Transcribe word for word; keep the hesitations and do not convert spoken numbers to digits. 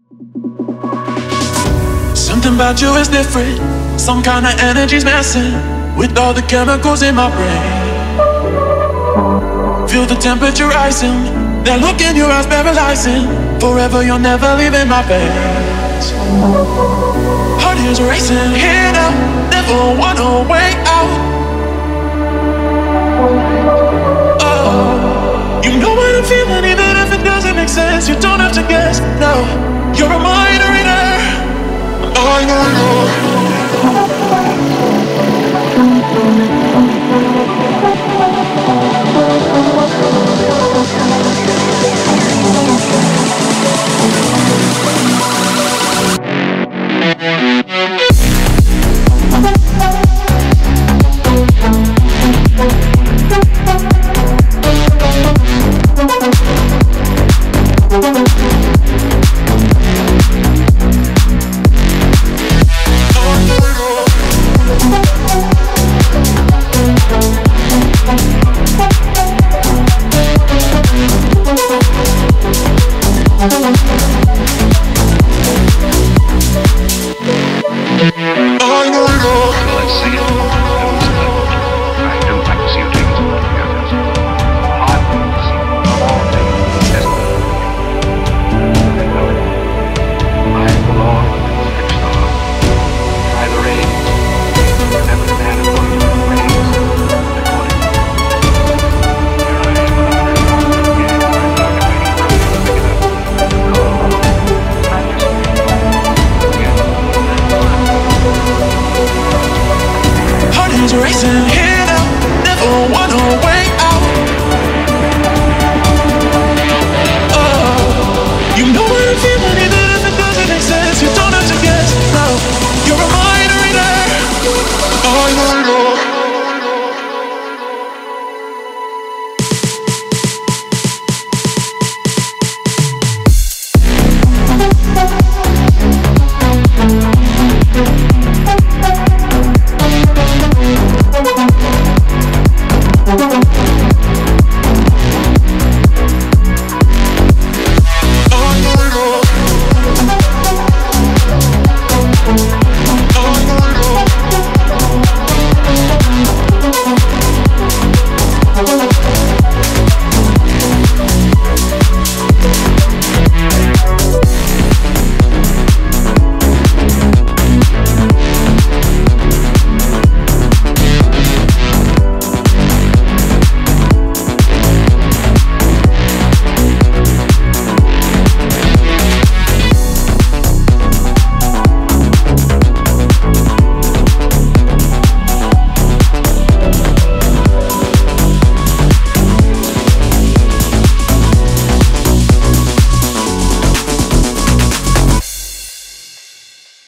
Something about you is different. Some kind of energy's messing with all the chemicals in my brain. Feel the temperature rising. That look in your eyes paralyzing. Forever you're never leaving my face. Heart is racing here now. Never wanna way out. Oh, you know what I'm feeling even if it doesn't make sense. You don't have to guess, no. You're a mind reader. I know you.